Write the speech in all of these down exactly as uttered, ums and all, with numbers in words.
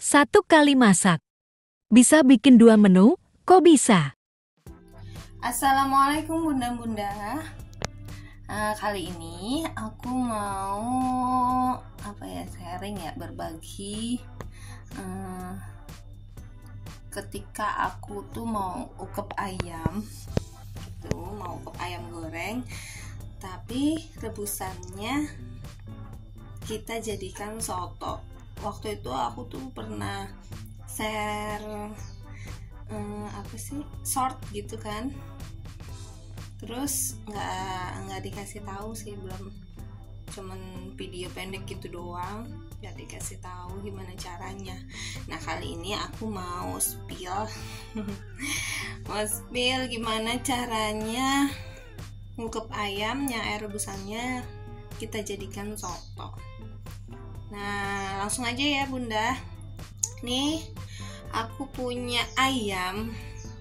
Satu kali masak. Bisa bikin dua menu? Kok bisa? Assalamualaikum bunda-bunda. uh, Kali ini aku mau apa ya sharing ya, berbagi uh, ketika aku tuh mau ukep ayam gitu, mau ukep ayam goreng, tapi rebusannya kita jadikan soto. Waktu itu aku tuh pernah share um, apa sih short gitu kan, terus nggak nggak dikasih tahu sih, belum, cuman video pendek gitu doang, nggak dikasih tahu gimana caranya. Nah kali ini aku mau spill mau spill gimana caranya ngukep ayam yang air rebusannya kita jadikan soto. Nah langsung aja ya bunda. Nih aku punya ayam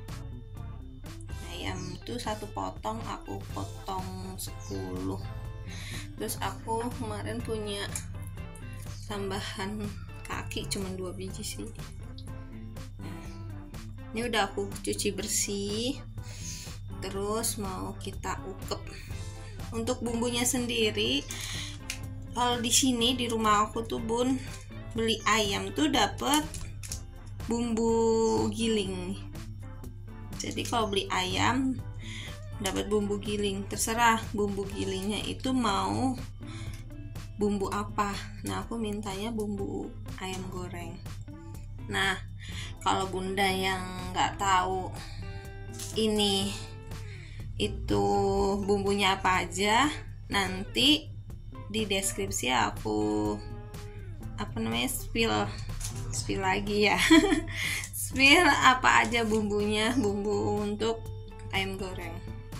ayam itu satu potong, aku potong sepuluh. Terus aku kemarin punya tambahan kaki cuma dua biji sih. Nah, ini udah aku cuci bersih, terus mau kita ukep. Untuk bumbunya sendiri, kalau di sini di rumah aku tuh bun, beli ayam tuh dapet bumbu giling. Jadi kalau beli ayam dapat bumbu giling, terserah bumbu gilingnya itu mau bumbu apa. Nah aku mintanya bumbu ayam goreng. Nah kalau bunda yang nggak tahu ini itu bumbunya apa aja, nanti di deskripsi aku apa namanya spill spill lagi ya spill apa aja bumbunya, bumbu untuk ayam goreng.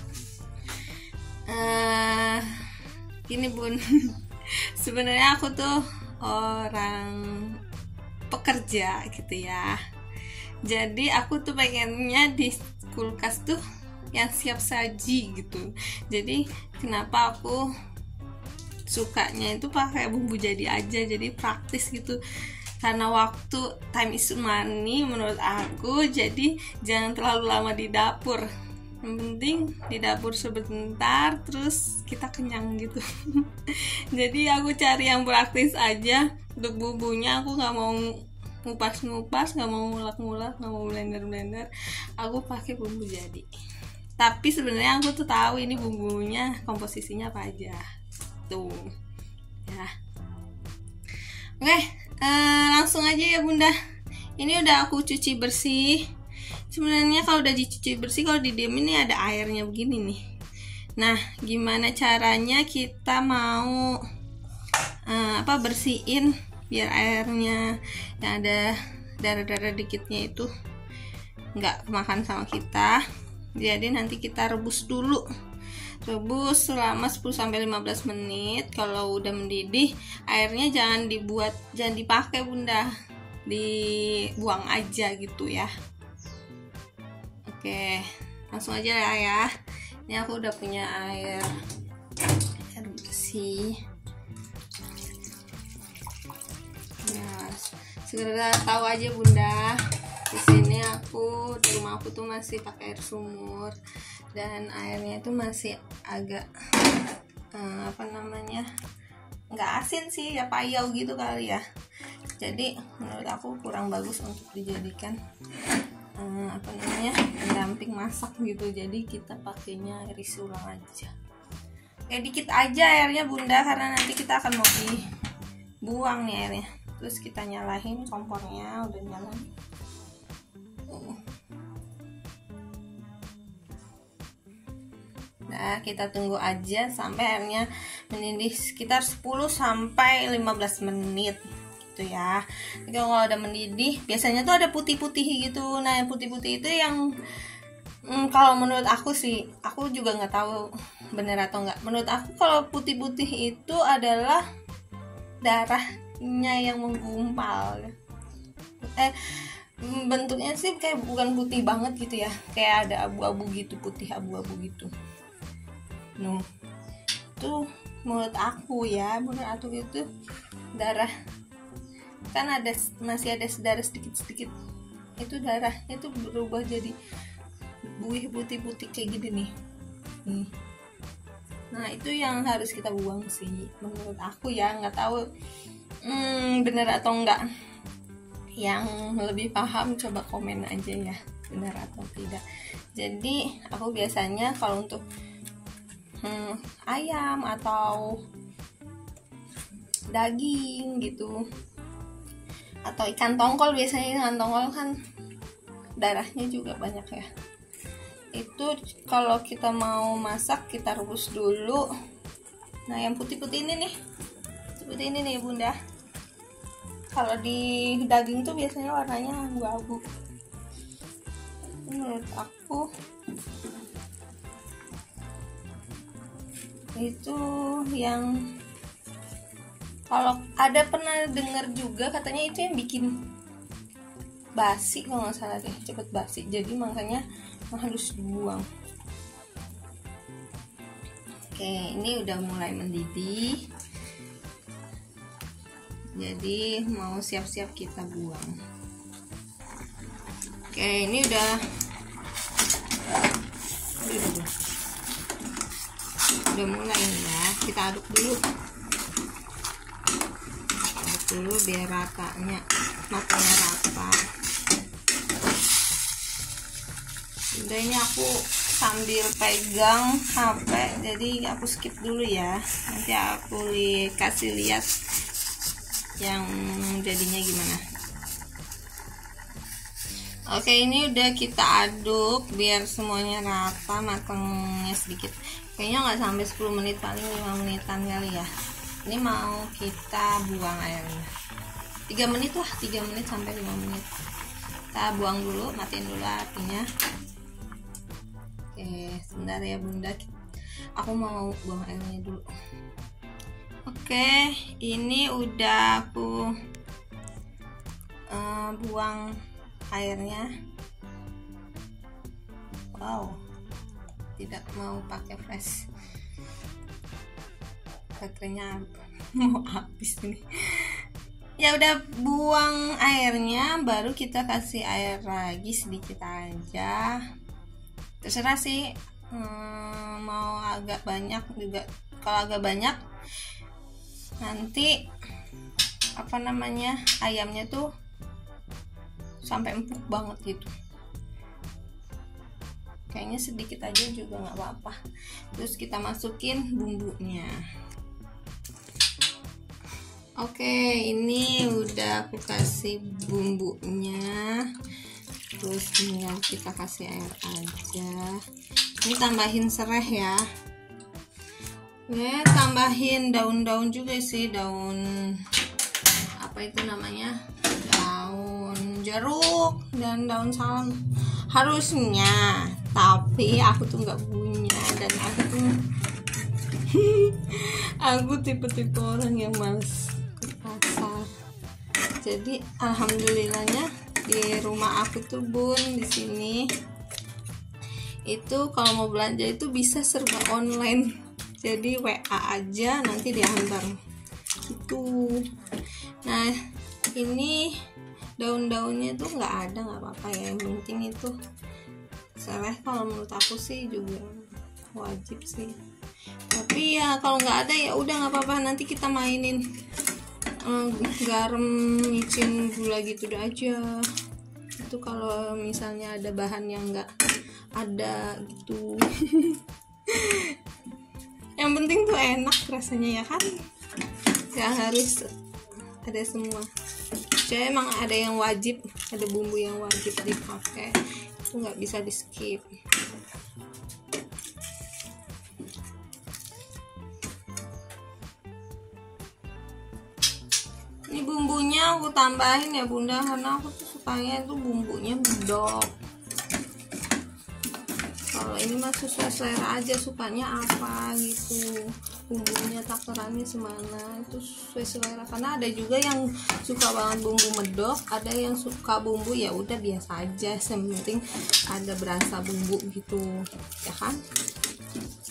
Uh, gini bun, sebenarnya aku tuh orang pekerja gitu ya, jadi aku tuh pengennya di kulkas tuh yang siap saji gitu. Jadi kenapa aku sukanya itu pakai bumbu jadi aja, jadi praktis gitu, karena waktu time is money menurut aku. Jadi jangan terlalu lama di dapur, yang penting di dapur sebentar terus kita kenyang gitu. Jadi aku cari yang praktis aja. Untuk bumbunya aku nggak mau ngupas-ngupas, nggak mau ngulak-ngulak, nggak mau blender-blender, aku pakai bumbu jadi. Tapi sebenarnya aku tuh tahu ini bumbunya komposisinya apa aja tuh ya. Oke, uh, langsung aja ya bunda. Ini udah aku cuci bersih. Sebenarnya kalau udah dicuci bersih, kalau didiemin nih ada airnya begini nih. Nah gimana caranya kita mau uh, apa bersihin biar airnya yang ada darah-darah dikitnya itu nggak makan sama kita. Jadi nanti kita rebus dulu. Rebus selama sepuluh sampai lima belas menit. Kalau udah mendidih, airnya jangan dibuat jangan dipakai bunda, dibuang aja gitu ya. Oke, langsung aja ya ya. Ini aku udah punya air air bersih. Nah, segera tahu aja bunda, di sini aku di rumah aku tuh masih pakai air sumur dan airnya itu masih agak eh, apa namanya nggak asin sih ya, payau gitu kali ya. Jadi menurut aku kurang bagus untuk dijadikan eh, apa namanya pendamping masak gitu. Jadi kita pakainya air isi ulang aja. Kayak dikit aja airnya bunda, karena nanti kita akan mau dibuang nih airnya. Terus kita nyalain kompornya, udah nyala. Nah, kita tunggu aja sampai airnya mendidih sekitar sepuluh sampai lima belas menit gitu ya. Jadi kalau udah mendidih, biasanya tuh ada putih-putih gitu. Nah, yang putih-putih itu yang hmm, kalau menurut aku sih, aku juga nggak tahu bener atau nggak. Menurut aku kalau putih-putih itu adalah darahnya yang menggumpal. Eh, bentuknya sih kayak bukan putih banget gitu ya, kayak ada abu-abu gitu, putih abu-abu gitu. Nuh, tuh menurut aku ya, menurut aku itu darah kan ada masih ada darah sedikit-sedikit, itu darahnya itu berubah jadi buih putih-putih kayak gini nih. nih nah itu yang harus kita buang sih menurut aku ya, nggak tahu hmm, benar atau enggak. Yang lebih paham coba komen aja ya benar atau tidak. Jadi aku biasanya kalau untuk hmm, ayam atau daging gitu, atau ikan tongkol, biasanya ikan tongkol kan darahnya juga banyak ya, itu kalau kita mau masak kita rebus dulu. Nah yang putih-putih ini nih, putih ini nih bunda, kalau di daging tuh biasanya warnanya abu-abu. Menurut aku itu yang, kalau ada pernah dengar juga katanya itu yang bikin basi kalau nggak salah deh, cepet basi, jadi makanya harus dibuang. Oke, ini udah mulai mendidih, jadi mau siap-siap kita buang. Oke, ini udah udah, udah mulai nih ya, kita aduk dulu aduk dulu biar ratanya, matanya rata. Udah, ini aku sambil pegang H P, jadi aku skip dulu ya, nanti aku li kasih lihat yang jadinya gimana. Oke, ini udah kita aduk biar semuanya rata, matangnya sedikit, kayaknya nggak sampai sepuluh menit, paling lima menitan kali ya. Ini mau kita buang airnya tiga menit lah, tiga menit sampai lima menit. Kita buang dulu, matiin dulu apinya. Oke, sebentar ya bunda, aku mau buang airnya dulu. Oke, ini udah aku uh, buang airnya. Wow, tidak mau pakai flash, baterainya mau habis ini. Ya udah, buang airnya, baru kita kasih air lagi sedikit aja, terserah sih, hmm, mau agak banyak juga. Kalau agak banyak nanti apa namanya, ayamnya tuh sampai empuk banget gitu. Kayaknya sedikit aja juga nggak apa-apa. Terus kita masukin bumbunya. Oke, ini udah aku kasih bumbunya, terus tinggal kita kasih air aja. Ini tambahin serai ya. Ya, tambahin daun-daun juga sih, daun apa itu namanya, daun jeruk dan daun salam harusnya, tapi aku tuh nggak punya, dan aku tuh aku tipe-tipe orang yang males ke pasar. Jadi alhamdulillahnya di rumah aku tuh bun, di sini itu kalau mau belanja itu bisa serba online. Jadi W A aja nanti diantar gitu. Nah ini daun-daunnya tuh nggak ada, nggak apa-apa ya, yang penting itu serai. Kalau menurut aku sih juga wajib sih, tapi ya kalau nggak ada ya udah nggak apa-apa, nanti kita mainin um, garam, micin, gula gitu udah aja. Itu kalau misalnya ada bahan yang nggak ada gitu. Yang penting tuh enak rasanya ya kan, gak harus ada semua. Jadi emang ada yang wajib, ada bumbu yang wajib dipakai, itu nggak bisa di skip. Ini bumbunya aku tambahin ya bunda, karena aku tuh sukanya itu bumbunya medok. Kalau ini mah sesuai selera aja, sukanya apa gitu, bumbunya takarannya semana, itu sesuai selera. Karena ada juga yang suka banget bumbu medok, ada yang suka bumbu ya udah biasa aja, yang penting ada berasa bumbu gitu ya kan.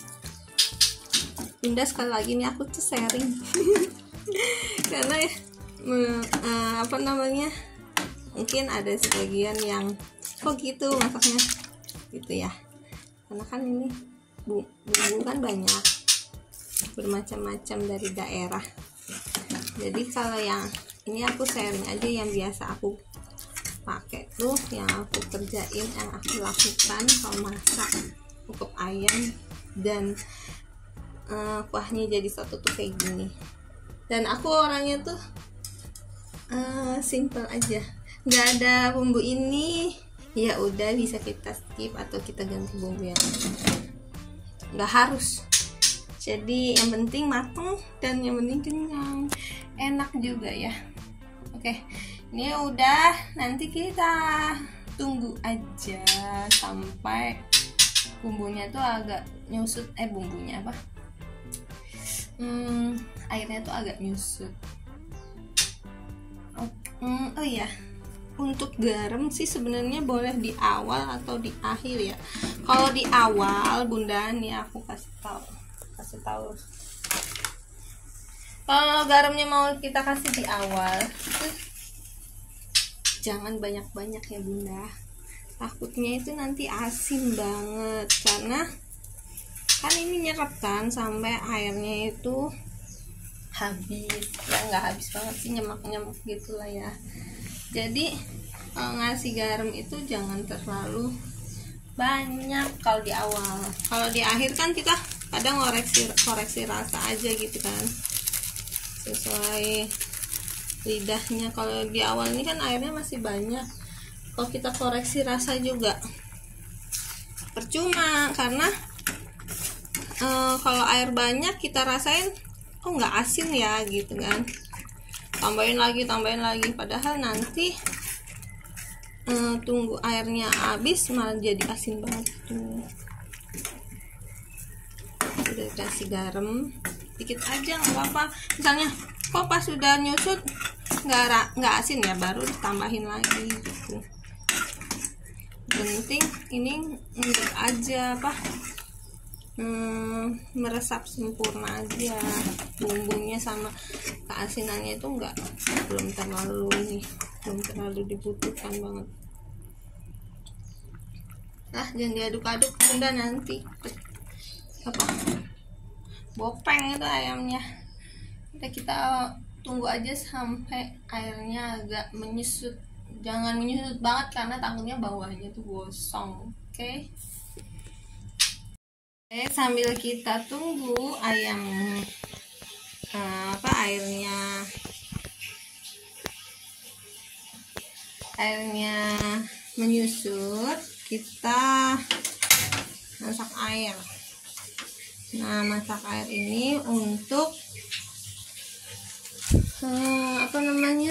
Bunda sekali lagi nih aku tuh sharing karena me- eh, apa namanya, mungkin ada sebagian yang kok gitu masaknya gitu ya, karena kan ini bu- bumbu kan banyak bermacam-macam dari daerah. Jadi kalau yang ini aku sharing aja yang biasa aku pakai tuh, yang aku kerjain, yang aku lakukan kalau masak ukup ayam dan uh, kuahnya jadi satu tuh kayak gini. Dan aku orangnya tuh uh, simple aja, nggak ada bumbu ini, ya udah bisa kita skip atau kita ganti bumbu yang nggak harus. Jadi yang penting mateng dan yang penting kenyang, enak juga ya. Oke, ini udah, nanti kita tunggu aja sampai bumbunya tuh agak nyusut, eh bumbunya apa? Hmm, airnya tuh agak nyusut. Oh, hmm, oh iya, untuk garam sih sebenarnya boleh di awal atau di akhir ya. Kalau di awal, Bunda nih aku kasih tahu, kasih tahu. Kalau garamnya mau kita kasih di awal, jangan banyak-banyak ya Bunda. Takutnya itu nanti asin banget, karena kan ini nyerap kan sampai airnya itu habis. Ya nggak habis banget sih, nyemak-nyemak gitulah ya. Jadi kalau ngasih garam itu jangan terlalu banyak kalau di awal. Kalau di akhir kan kita kadang koreksi koreksi rasa aja gitu kan, sesuai lidahnya. Kalau di awal ini kan airnya masih banyak, kalau kita koreksi rasa juga percuma, karena e, kalau air banyak kita rasain oh nggak asin ya gitu kan, tambahin lagi tambahin lagi, padahal nanti e, tunggu airnya habis malah jadi asin banget tuh. Udah kasih garam dikit aja nggak apa-apa, misalnya kok pas sudah nyusut nggak nggak asin ya baru ditambahin lagi gitu. Penting ini enggak aja apa hmm, meresap sempurna aja bumbunya sama keasinannya itu enggak, belum terlalu nih, belum terlalu dibutuhkan banget. Nah jangan diaduk-aduk Bunda, nanti apa bopeng itu ayamnya. Udah kita tunggu aja sampai airnya agak menyusut, jangan menyusut banget karena takutnya bawahnya tuh gosong. Oke okay? Oke, sambil kita tunggu ayam uh, apa airnya airnya menyusut, kita masak air. Nah masak air ini untuk uh, apa namanya,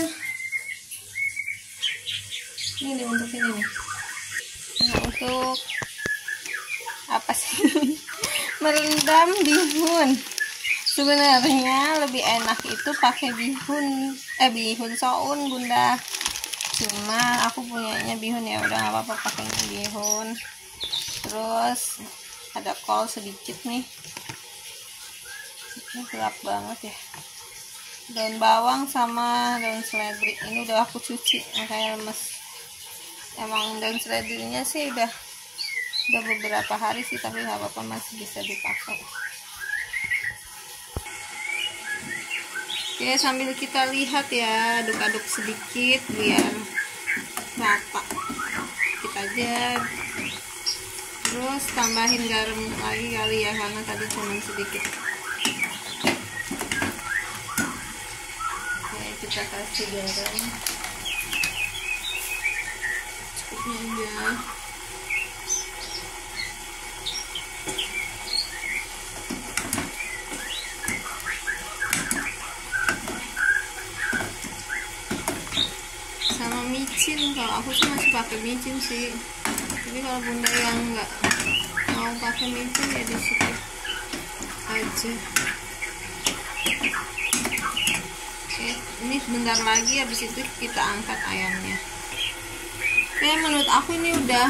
ini nih, untuk ini nih, nah, untuk apa sih merendam bihun. Sebenarnya lebih enak itu pakai bihun eh bihun soun Bunda, cuma aku punyanya bihun ya udah nggak apa-apa pakainya bihun. Terus ada kol sedikit nih, ini gelap banget ya, daun bawang sama daun seledri. Ini udah aku cuci makanya lemes. Emang daun seledrinya sih udah udah beberapa hari sih, tapi nggak apa-apa, masih bisa dipakai. Oke, sambil kita lihat ya, aduk-aduk sedikit biar rata dikit aja. Terus tambahin garam lagi kali ya, karena tadi cuma sedikit. Oke, kita kasih garam cukupnya aja. Sama micin, kalau aku sih masih pakai micin sih, tapi kalau Bunda yang nggak mau pakai micin ya di skip aja. Oke, ini sebentar lagi, habis itu kita angkat ayamnya. Oke, menurut aku ini udah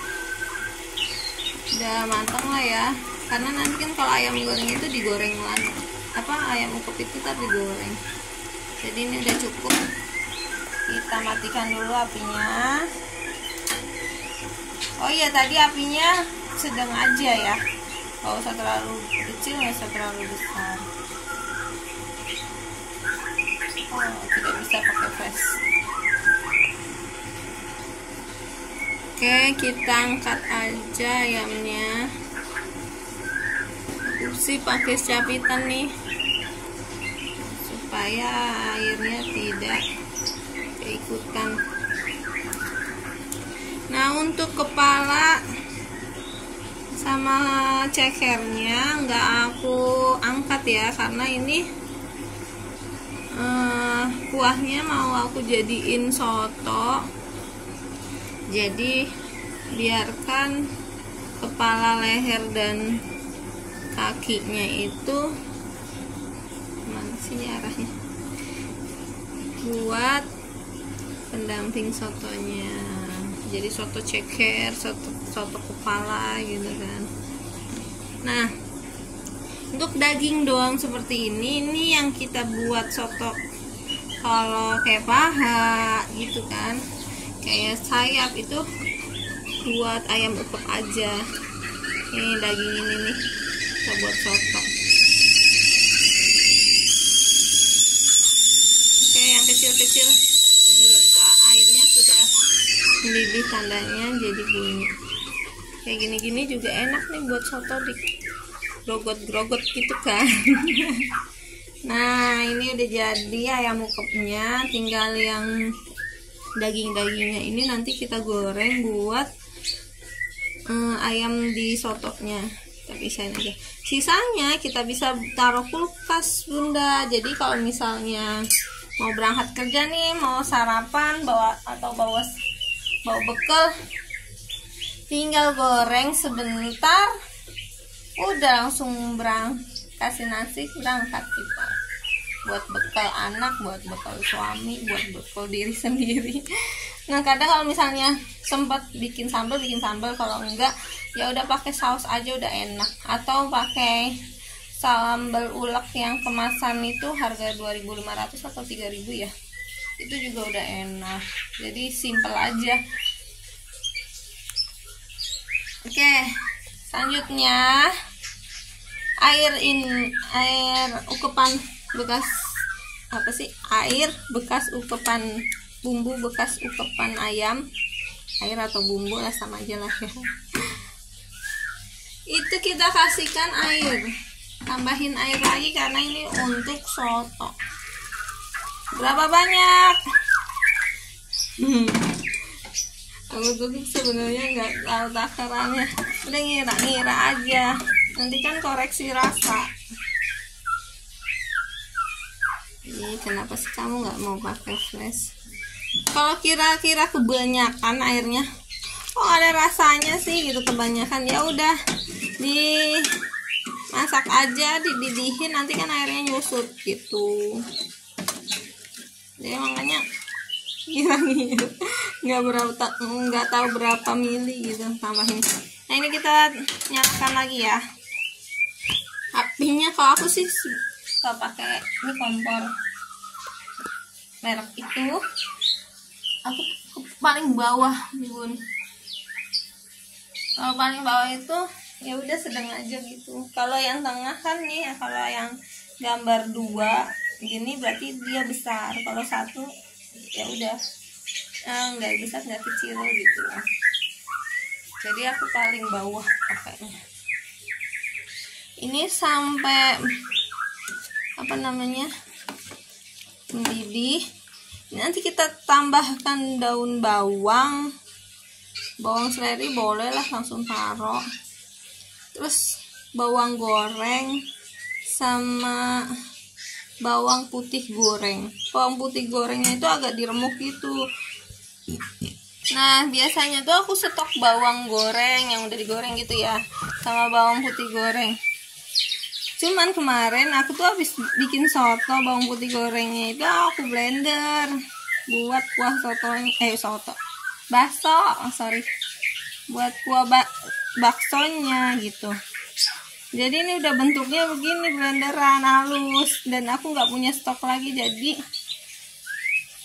udah matang lah ya, karena nanti kan kalau ayam goreng itu digoreng lagi, apa ayam ukup itu tadi digoreng. Jadi ini udah cukup. Kita matikan dulu apinya. Oh iya, tadi apinya sedang aja ya, nggak usah terlalu kecil, nggak usah terlalu besar. Oh, tidak bisa pakai flash. Oke, kita angkat aja ayamnya. Aku sih pakai capitan nih, supaya airnya tidak keikutan. Nah, untuk kepala sama cekernya nggak aku angkat ya, karena ini uh, kuahnya mau aku jadiin soto. Jadi biarkan kepala, leher, dan kakinya itu, mana sih arahnya, buat pendamping sotonya. Jadi soto ceker, soto, soto kepala gitu kan. Nah, untuk daging doang seperti ini, ini yang kita buat soto. Kalau kayak paha gitu kan, kayak sayap itu buat ayam ukep aja. Ini daging ini nih kita buat soto. Oke, yang kecil-kecil airnya sudah mendidih, tandanya jadi bunyi. Kayak gini-gini juga enak nih buat soto, di grogot-grogot gitu kan. Nah, ini udah jadi ayam ukepnya, tinggal yang daging-dagingnya ini nanti kita goreng buat um, ayam di sotonya. Kita pisahin aja. Sisanya kita bisa taruh kulkas, Bunda. Jadi kalau misalnya mau berangkat kerja nih, mau sarapan bawa atau bawa bawa bekal, tinggal goreng sebentar, udah langsung berang kasih nasi, berangkat kita. Buat bekal anak, buat bekal suami, buat bekal diri sendiri. Nah, kadang kalau misalnya sempat bikin sambal, bikin sambal, kalau enggak ya udah pakai saus aja udah enak. Atau pakai sambal ulek yang kemasan itu harga dua ribu lima ratus atau tiga ribu ya. Itu juga udah enak. Jadi simple aja. Oke, selanjutnya air in air ukepan bekas apa sih? Air bekas ukepan bumbu bekas ukepan ayam. Air atau bumbu lah sama aja lah ya. Itu kita kasihkan air. Tambahin air lagi karena ini untuk soto. Berapa banyak? Hmm. Aku tuh sebenarnya nggak tahu takarannya. Udah ngira-ngira aja. Nanti kan koreksi rasa. Ini kenapa sih kamu nggak mau pakai flash? Kalau kira-kira kebanyakan airnya, kok ada rasanya sih gitu kebanyakan, ya udah dimasak aja, dididihin, nanti kan airnya nyusut gitu. Jadi makanya kira-kira nggak berapa, nggak tahu berapa mili gitu tambahin. Nah, ini kita nyalakan lagi ya apinya. Kalau aku sih kalau pakai ini kompor merek itu, aku paling bawah nih Bun. Kalau paling bawah itu ya udah sedang aja gitu. Kalau yang tengah kan nih, kalau yang gambar dua gini berarti dia besar. Kalau satu ya udah eh, nggak besar nggak kecil gitu. Jadi aku paling bawah pakainya. Ini sampai apa namanya mendidih. Nanti kita tambahkan daun bawang, bawang seleri boleh lah langsung taruh. Terus bawang goreng sama bawang putih goreng. Bawang putih gorengnya itu agak diremuk gitu. Nah, biasanya tuh aku stok bawang goreng yang udah digoreng gitu ya, sama bawang putih goreng. Cuman kemarin aku tuh habis bikin soto, bawang putih gorengnya itu aku blender buat kuah sotonya, eh soto, bakso, oh, sorry, buat kuah bak baksonya gitu. Jadi ini udah bentuknya begini, blenderan halus, dan aku nggak punya stok lagi, jadi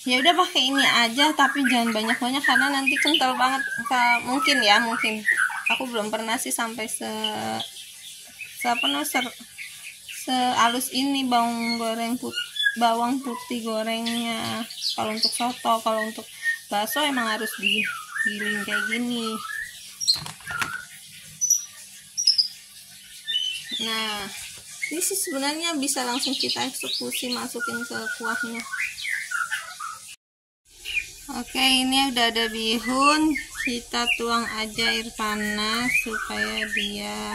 Ya udah pakai ini aja, tapi jangan banyak-banyak karena nanti kental banget. Mungkin ya, mungkin. Aku belum pernah sih sampai se se apa no, se sehalus ini bawang goreng put bawang putih gorengnya. Kalau untuk soto, kalau untuk bakso emang harus digiling kayak gini. Nah, ini sih sebenarnya bisa langsung kita eksekusi, masukin ke kuahnya. Oke, ini udah ada bihun, kita tuang aja air panas supaya dia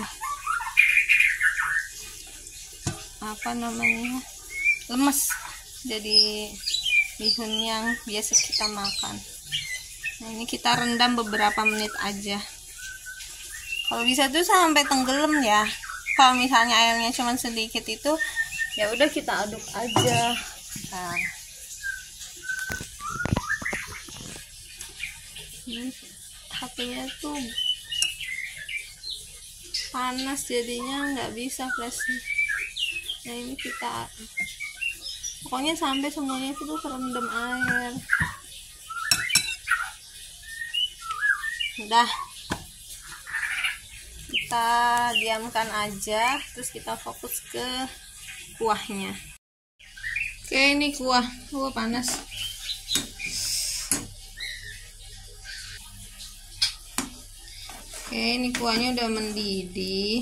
apa namanya lemes, jadi bihun yang biasa kita makan. Nah, ini kita rendam beberapa menit aja, kalau bisa tuh sampai tenggelam ya. Kalau misalnya airnya cuma sedikit itu ya udah kita aduk aja. Nah, H P-nya tuh panas jadinya nggak bisa flashnya. Nah, ini kita pokoknya sampai semuanya itu tuh kerendam air. Udah, kita diamkan aja, terus kita fokus ke kuahnya. Oke, ini kuah, kuah panas. Oke, ini kuahnya udah mendidih.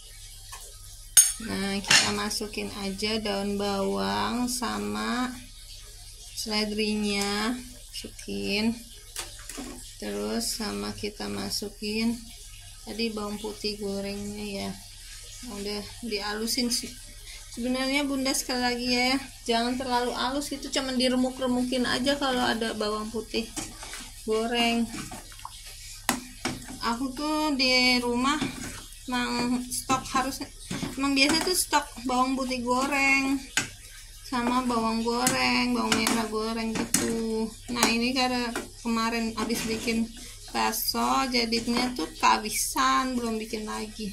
Nah, kita masukin aja daun bawang sama seledrinya, masukin. Terus sama kita masukin tadi bawang putih gorengnya ya. Udah dihalusin sih. Sebenarnya Bunda sekali lagi ya, jangan terlalu halus, itu cuman diremuk-remukin aja kalau ada bawang putih goreng. Aku tuh di rumah emang stok, harus emang biasa tuh stok bawang putih goreng sama bawang goreng, bawang merah goreng gitu. Nah, ini karena kemarin habis bikin bakso jadinya tuh kehabisan, belum bikin lagi.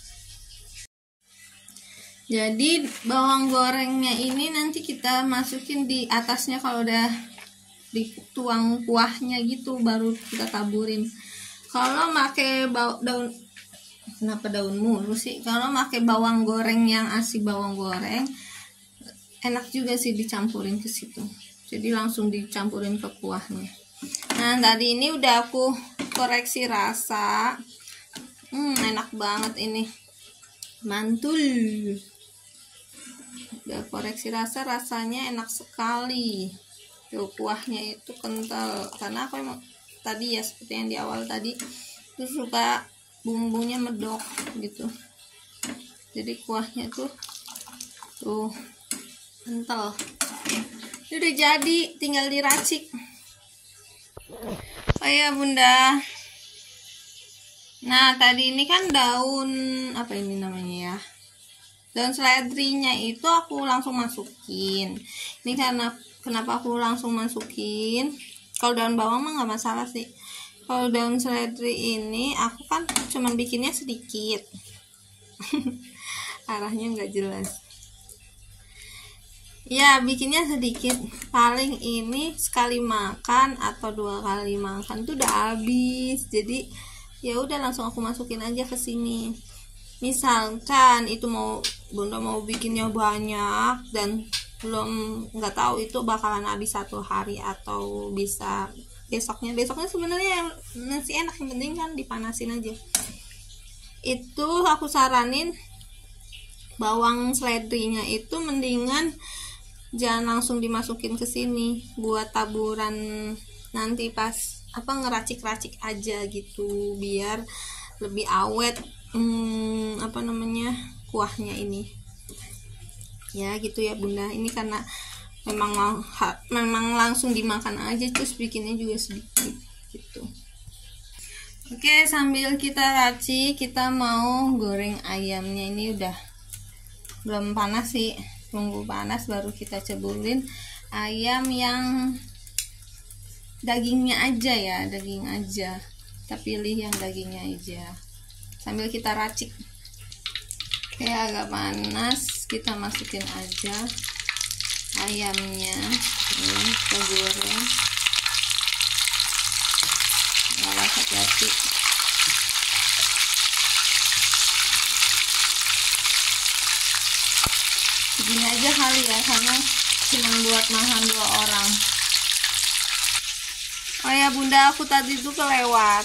Jadi bawang gorengnya ini nanti kita masukin di atasnya kalau udah dituang kuahnya gitu, baru kita taburin. Kalau pakai daun, kenapa daun mulu sih? Kalau pakai bawang goreng yang asli bawang goreng, enak juga sih dicampurin ke situ. Jadi langsung dicampurin ke kuahnya. Nah, tadi ini udah aku koreksi rasa. Hmm, enak banget ini. Mantul. Udah koreksi rasa, rasanya enak sekali. Tuh, kuahnya itu kental. Karena aku emang tadi ya seperti yang di awal tadi tuh suka bumbunya medok gitu, jadi kuahnya tuh tuh kental. Ini udah jadi, tinggal diracik. Oh ya Bunda, nah tadi ini kan daun apa ini namanya ya, daun seledrinya itu aku langsung masukin. Ini karena kenapa aku langsung masukin, kalau daun bawang mah nggak masalah sih. Kalau daun seledri ini aku kan cuman bikinnya sedikit. Arahnya nggak jelas. Ya, bikinnya sedikit. Paling ini sekali makan atau dua kali makan tuh udah habis. Jadi ya udah langsung aku masukin aja ke sini. Misalkan itu mau Bunda mau bikinnya banyak dan belum nggak tahu itu bakalan habis satu hari atau bisa besoknya besoknya sebenarnya masih enak, yang penting kan dipanasin aja. Itu aku saranin bawang seledrinya itu mendingan jangan langsung dimasukin ke sini buat taburan nanti pas apa ngeracik-racik aja gitu, biar lebih awet hmm, apa namanya kuahnya ini ya gitu ya Bunda. Ini karena memang memang langsung dimakan aja, terus bikinnya juga sedikit gitu. Oke, sambil kita racik kita mau goreng ayamnya. Ini udah belum panas sih, tunggu panas baru kita cebulin ayam yang dagingnya aja ya, daging aja kita pilih yang dagingnya aja sambil kita racik. Oke, agak panas, kita masukin aja ayamnya. Ini kita goreng. Awas, hati-hati. Segini aja kali ya, karena cuma buat makan dua orang. Oh ya bunda, aku tadi tuh kelewat.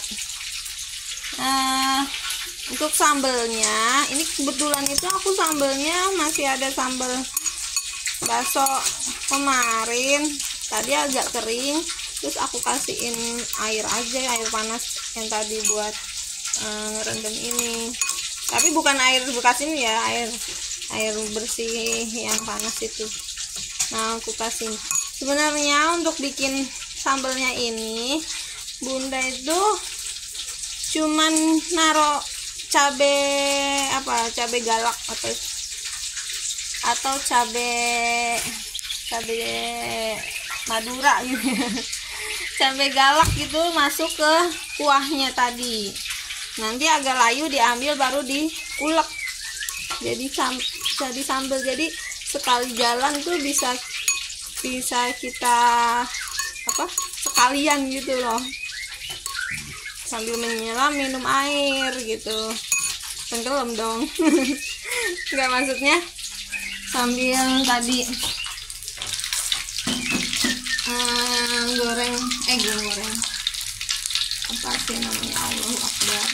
Nah, untuk sambelnya, ini kebetulan itu aku sambelnya masih ada sambel bakso kemarin. Tadi agak kering, terus aku kasihin air aja, air panas yang tadi buat uh, ngerendam ini. Tapi bukan air bekas ini ya, air air bersih yang panas itu. Nah, aku kasih. Sebenarnya untuk bikin sambelnya ini, bunda itu cuman naro cabe apa cabe galak atau atau cabe cabe madura gitu ya. Cabe galak gitu masuk ke kuahnya tadi, nanti agak layu diambil baru diulek jadi sam jadi sambal. Jadi sekali jalan tuh bisa bisa kita apa sekalian gitu loh, sambil menyelam minum air gitu. Tenggelam dong. Nggak, maksudnya sambil tadi hmm, goreng eh goreng apa sih namanya, Allahu Akbar,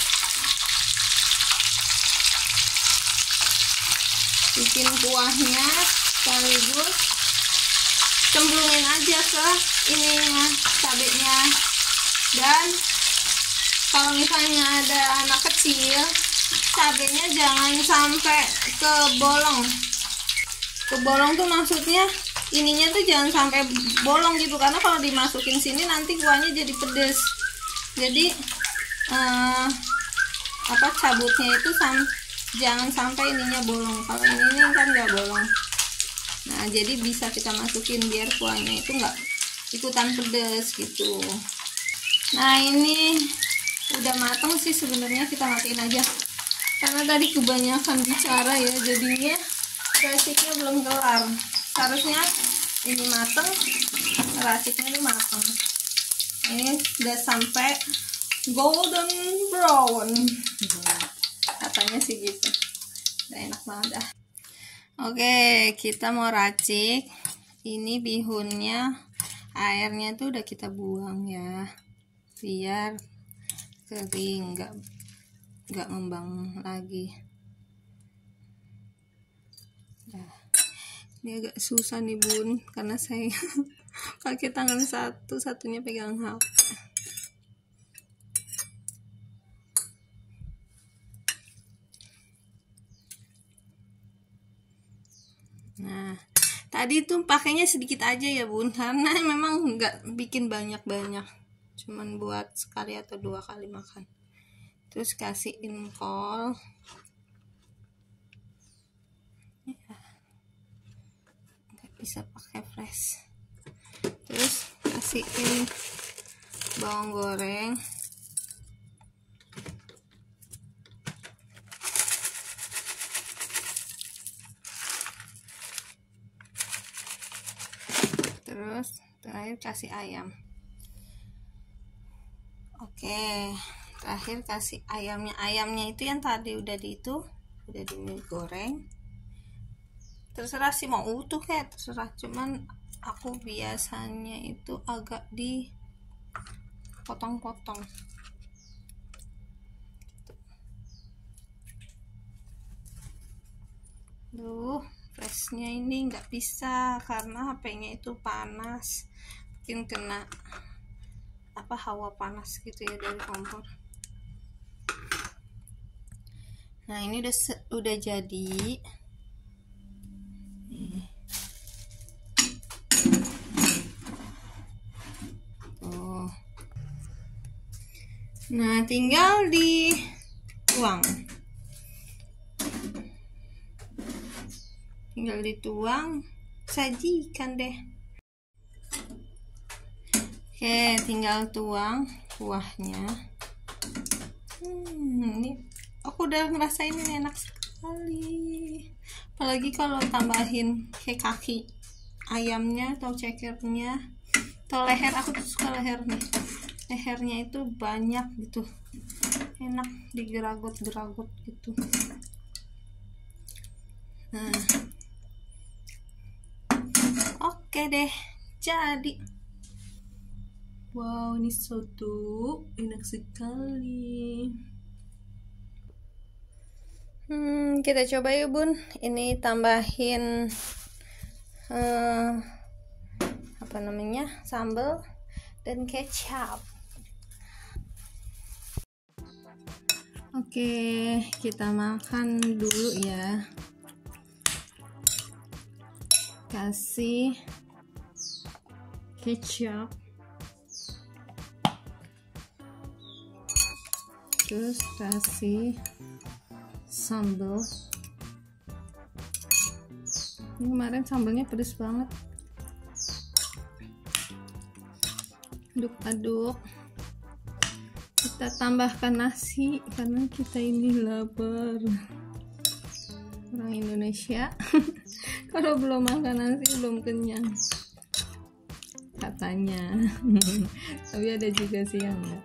bikin kuahnya sekaligus cemplungin aja ke ininya cabenya. Dan kalau misalnya ada anak kecil, cabenya jangan sampai ke bolong. Ke bolong tuh maksudnya ininya tuh jangan sampai bolong gitu, karena kalau dimasukin sini nanti kuahnya jadi pedes. Jadi eh, apa cabutnya itu sam jangan sampai ininya bolong. Kalau ini, ini kan nggak bolong. Nah, jadi bisa kita masukin biar kuahnya itu nggak ikutan pedes gitu. Nah, ini udah matang sih sebenarnya, kita matiin aja karena tadi kebanyakan bicara ya, jadinya rasiknya belum kelar. Seharusnya ini matang, rasiknya ini matang. Ini udah sampai golden brown katanya sih gitu. Udah enak banget dah. Oke, kita mau racik. Ini bihunnya, airnya tuh udah kita buang ya, biar kering, nggak nggak ngembang lagi. Nah, ini agak susah nih bun, karena saya pakai tangan satu, satunya pegang H P. Nah, tadi tuh pakainya sedikit aja ya bun, karena memang nggak bikin banyak-banyak, cuman buat sekali atau dua kali makan. Terus kasihin kol ya, nggak bisa pakai flash. Terus kasihin bawang goreng, terus terakhir kasih ayam. Oke, terakhir kasih ayamnya. Ayamnya itu yang tadi udah di itu udah digoreng. Terserah sih mau utuh kayak terserah, cuman aku biasanya itu agak dipotong-potong. Duh, flashnya ini nggak bisa karena H P-nya itu panas, mungkin kena apa hawa panas gitu ya dari kompor. Nah, ini udah udah jadi. Nih. Tuh. Nah, tinggal dituang. Tinggal dituang, sajikan deh. Oke, tinggal tuang kuahnya. Hmm, ini aku udah ngerasain ini enak sekali. Apalagi kalau tambahin kayak kaki ayamnya atau cekernya atau leher. Aku tuh suka lehernya, lehernya itu banyak gitu, enak digeragot-geragot gitu. Nah, oke deh, jadi wow, ini soto enak sekali. Hmm, kita coba yuk bun. Ini tambahin uh, apa namanya, sambal dan kecap. Oke, kita makan dulu ya. Kasih kecap, terus kasih sambal. Ini kemarin sambalnya pedas banget. Aduk-aduk. Kita tambahkan nasi karena kita ini lapar. Orang Indonesia kalau belum makan nasi belum kenyang katanya. Tapi ada juga sih yang enggak.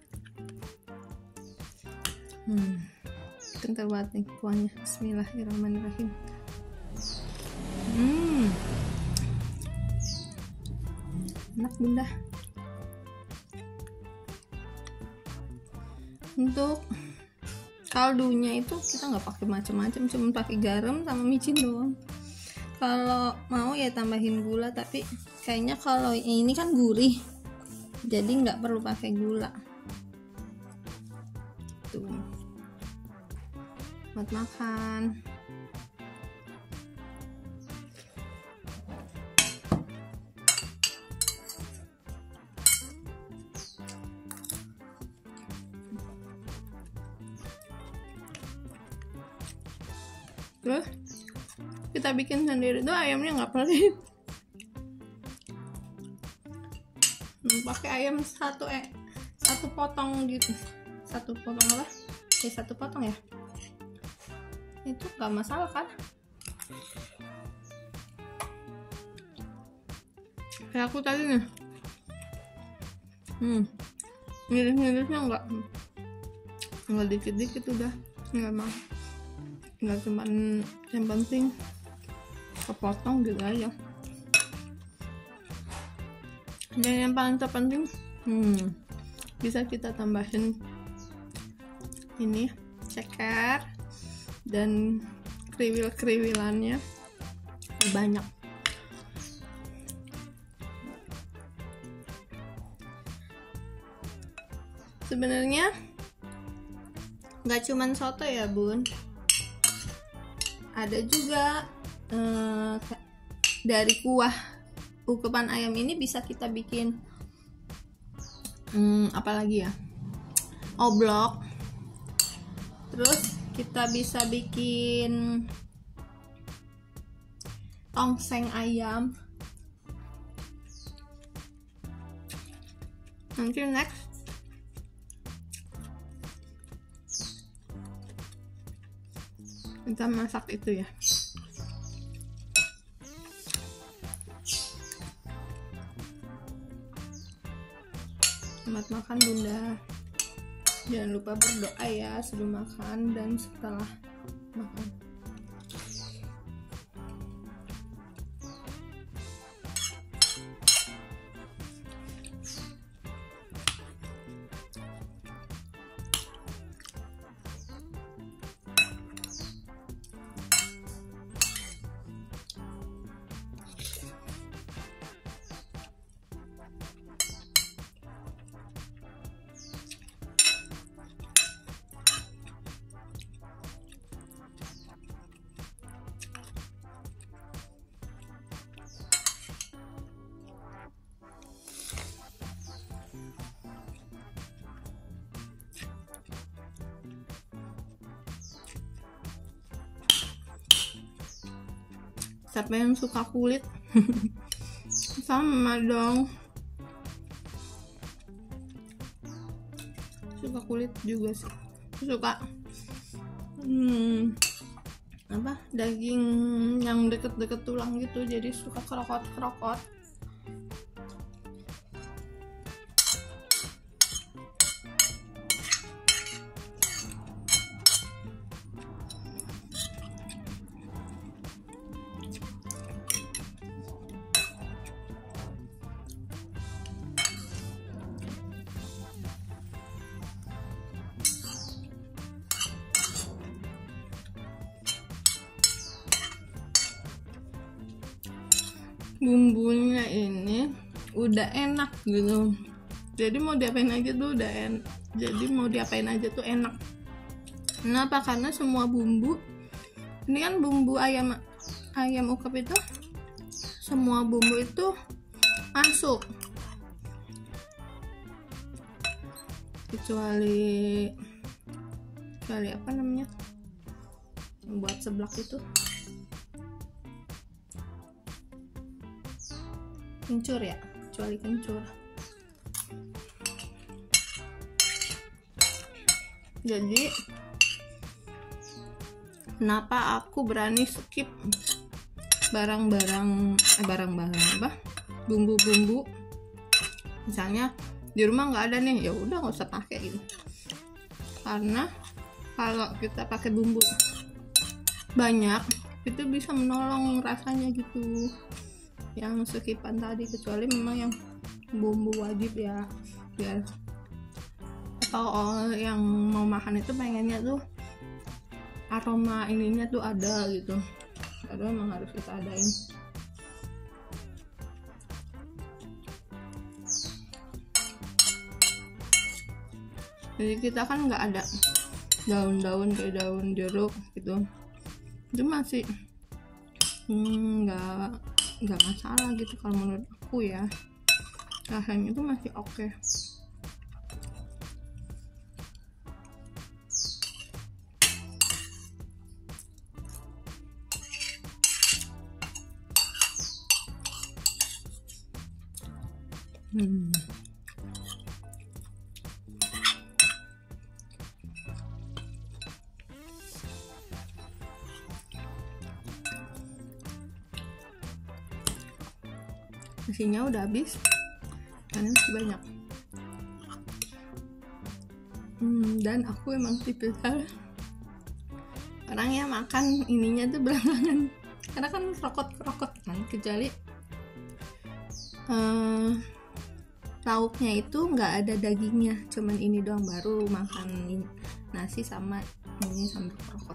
Hmm, kental banget nih kuahnya. Bismillahirrahmanirrahim. Hmm, enak bunda. Untuk kaldunya itu kita nggak pakai macam-macam, cuma pakai garam sama micin doang. Kalau mau ya tambahin gula, tapi kayaknya kalau ini kan gurih, jadi nggak perlu pakai gula. Tuh, buat makan. Terus kita bikin sendiri tuh ayamnya nggak pelit. Hmm, pakai ayam satu eh satu potong gitu, satu potong apa? Ya satu potong ya. Itu nggak masalah kan? Kayak aku tadi nih. Hmm, ngiris-ngirisnya nggak nggak dikit-dikit udah, nggak mau. Nggak cuma yang penting kepotong gitu aja. Dan yang paling terpenting, hmm, bisa kita tambahin ini ceker dan kriwil-kriwilannya banyak. Sebenarnya nggak cuman soto ya bun, ada juga eh, dari kuah ukupan ayam ini bisa kita bikin hmm, apa lagi ya, oblok. Terus kita bisa bikin tongseng ayam. Nanti next kita masak itu ya. Selamat makan bunda. Jangan lupa berdoa ya sebelum makan dan setelah makan. Siapa yang suka kulit? Sama dong, suka kulit juga sih, suka hmm, apa daging yang deket-deket tulang gitu, jadi suka kerokot-kerokot. Bumbunya ini udah enak gitu, jadi mau diapain aja tuh udah enak, jadi mau diapain aja tuh enak. Kenapa? Karena semua bumbu ini kan bumbu ayam ayam ukep itu, semua bumbu itu masuk, kecuali kecuali apa namanya yang buat seblak itu, kencur ya, kecuali kencur. Jadi kenapa aku berani skip barang-barang eh, barang-barang apa bumbu-bumbu, misalnya di rumah nggak ada nih, ya udah nggak usah pakai gitu. Karena kalau kita pakai bumbu banyak itu bisa menolong rasanya gitu, yang skipan tadi, kecuali memang yang bumbu wajib ya, biar atau yang mau makan itu pengennya tuh aroma ininya tuh ada gitu, ada memang harus kita adain. Jadi kita kan nggak ada daun-daun kayak daun jeruk gitu, itu masih nggak hmm, nggak masalah gitu kalau menurut aku ya, rasanya itu masih oke. Okay. Hmm. Nasinya udah habis, karena masih banyak. Hmm, dan aku emang tipikal orang yang makan ininya tuh belakangan, karena kan kerokot-kerokot kan, kecuali uh, lauknya itu nggak ada dagingnya, cuman ini doang, baru makan nasi sama ini sambil kerokot-kerokot.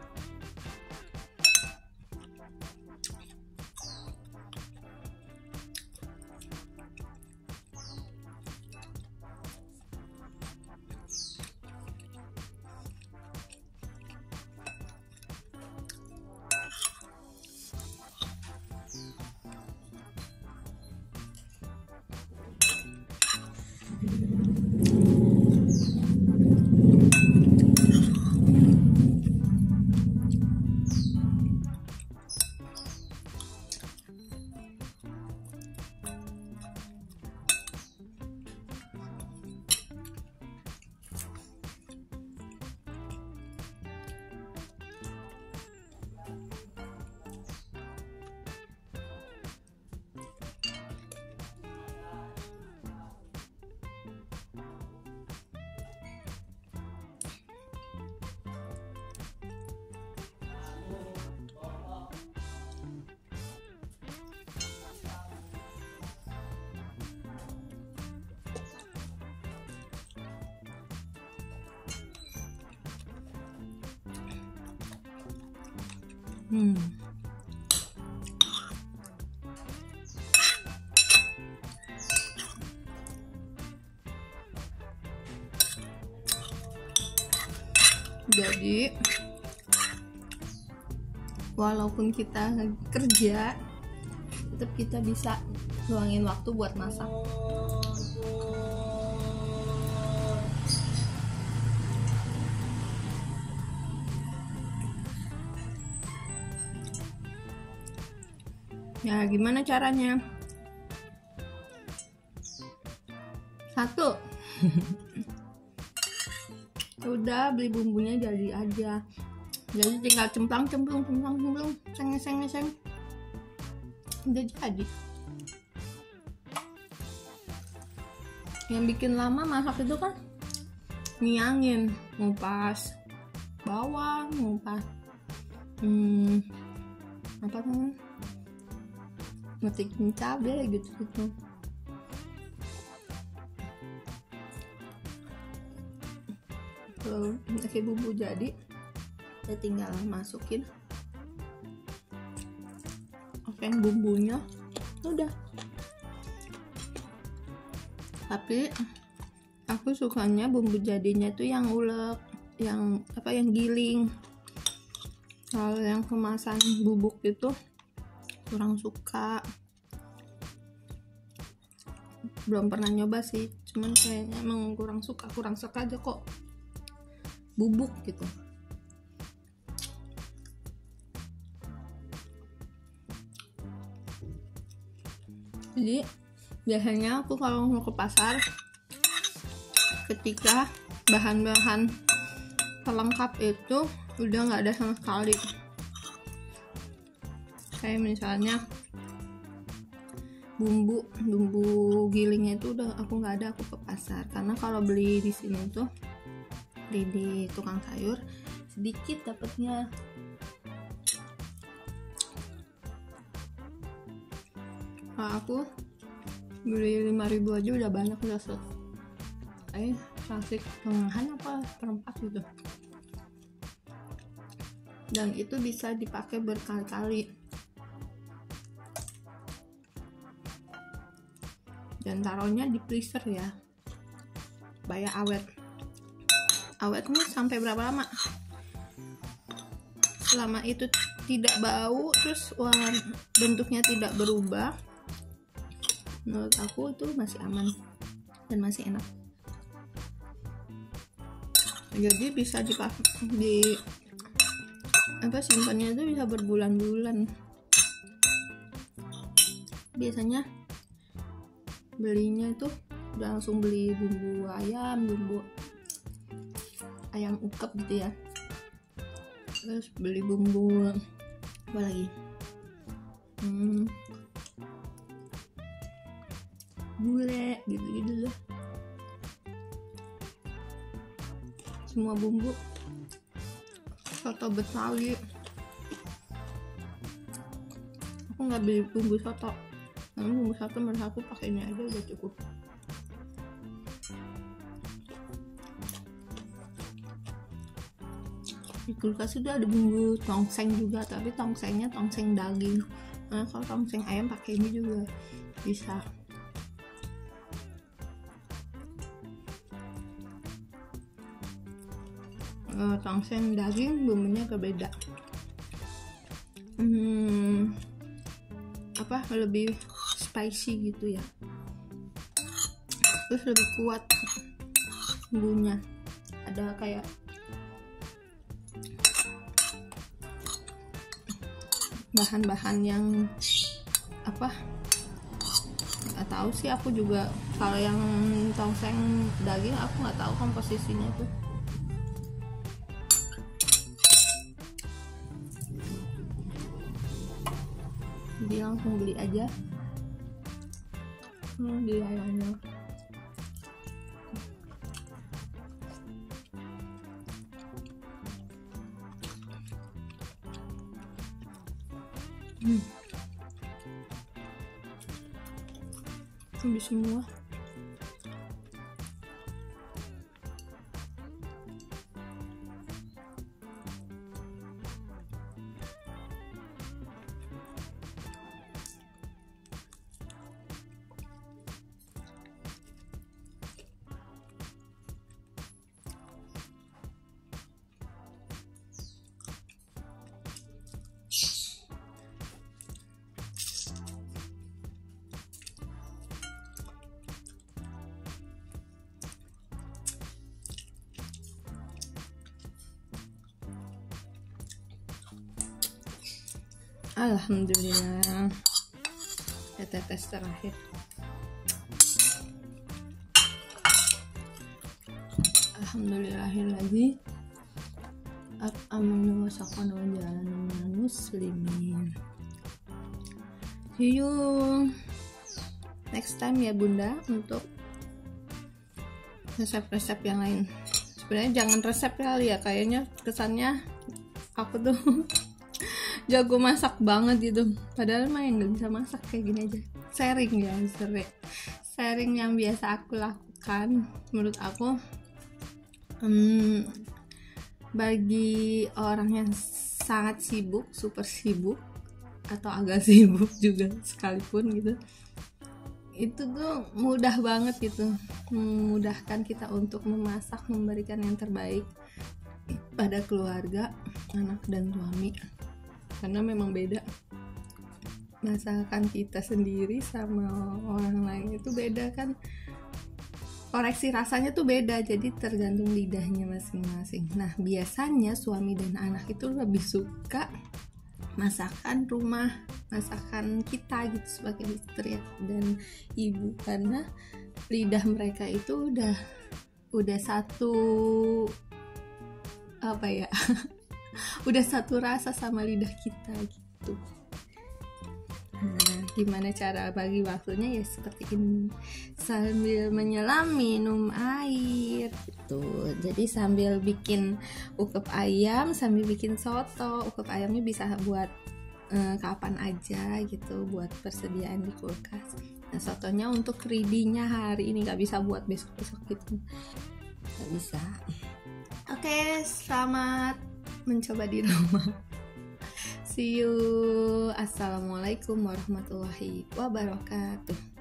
Hmm. Jadi walaupun kita kerja, tetap kita bisa luangin waktu buat masak. Ya, gimana caranya? Satu, udah beli bumbunya jadi aja. Jadi tinggal cemplang cemplung cemplang cemplung seng seng seng udah jadi. Yang bikin lama masak itu kan ngiangin, ngupas bawang, ngupas hmm, apa namanya, ngetikin cabai gitu gitu. Kalau nasi bumbu jadi, ya tinggal masukin oke bumbunya udah. Tapi aku sukanya bumbu jadinya tuh yang ulek, yang apa, yang giling. Kalau yang kemasan bubuk itu kurang suka. Belum pernah nyoba sih, cuman kayaknya emang kurang suka, kurang suka aja kok bubuk gitu. Jadi biasanya aku kalau mau ke pasar, ketika bahan-bahan pelengkap itu udah nggak ada sama sekali, kayak misalnya bumbu bumbu gilingnya itu udah aku nggak ada, aku ke pasar. Karena kalau beli di sini tuh, beli di tukang sayur sedikit dapatnya. Kalau aku beli lima ribu aja udah banyak, udah selesai. Plastik tengahan apa perempat gitu, dan itu bisa dipakai berkali-kali dan taruhnya di freezer ya, supaya awet. Awetnya sampai berapa lama? Selama itu tidak bau, terus warna bentuknya tidak berubah, menurut aku itu masih aman dan masih enak. Jadi bisa dipakai di apa, simpannya itu bisa berbulan-bulan. Biasanya belinya itu udah langsung beli bumbu ayam, bumbu ayam ukep gitu ya, terus beli bumbu apa lagi, hmm, gulai gitu-gitu loh. Semua bumbu soto Betawi. Aku nggak beli bumbu soto, karena bumbu soto menurut aku pakai ini aja udah cukup. Di kulkas itu ada bumbu tongseng juga, tapi tongsengnya tongseng daging. Nah, kalau tongseng ayam pakai ini juga bisa. Uh, tongseng daging bumbunya berbeda, hmm, apa, lebih spicy gitu ya, terus lebih kuat bumbunya, ada kayak bahan-bahan yang apa, nggak tahu sih aku juga. Kalau yang tongseng daging aku nggak tahu komposisinya tuh. Jadi langsung beli aja, hmm, di ayamnya. Hmm. Habis semua. Alhamdulillah, ya tetes terakhir. Alhamdulillahirrahmanirrahim. Amin wasakan jalan muslimin. See you next time ya Bunda untuk resep-resep yang lain. Sebenarnya jangan resep kali ya, kayaknya kesannya aku tuh jago masak banget gitu, padahal mah yang nggak bisa masak kayak gini aja. Sharing ya, sharing sharing yang biasa aku lakukan. Menurut aku hmm, bagi orang yang sangat sibuk, super sibuk atau agak sibuk juga sekalipun gitu, itu tuh mudah banget gitu, memudahkan kita untuk memasak, memberikan yang terbaik pada keluarga, anak dan suami. Karena memang beda, masakan kita sendiri sama orang lain itu beda kan, koreksi rasanya tuh beda, jadi tergantung lidahnya masing-masing. Nah biasanya suami dan anak itu lebih suka masakan rumah, masakan kita gitu sebagai istri dan ibu, karena lidah mereka itu udah udah satu apa ya udah satu rasa sama lidah kita gitu. Nah, gimana cara bagi waktunya ya seperti ini, sambil menyelam minum air gitu. Jadi sambil bikin ukep ayam, sambil bikin soto. Ukep ayamnya bisa buat eh, kapan aja gitu, buat persediaan di kulkas. Nah sotonya untuk ready-nya hari ini, gak bisa buat besok-besok gitu, gak bisa. Oke, selamat mencoba di rumah. See you. Assalamualaikum warahmatullahi wabarakatuh.